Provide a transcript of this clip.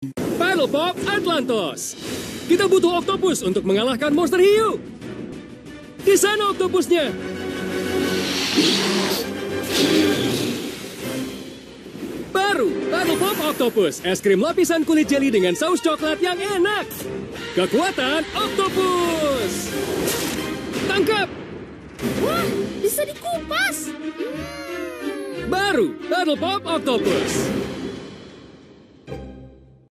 Paddle Pop Atlantos. Kita butuh oktopus untuk mengalahkan monster hiu. Di sana oktopusnya. Baru, Paddle Pop Octopus, es krim lapisan kulit jeli dengan saus coklat yang enak. Kekuatan oktopus. Tangkap. Wah, bisa dikupas. Baru, Paddle Pop Octopus.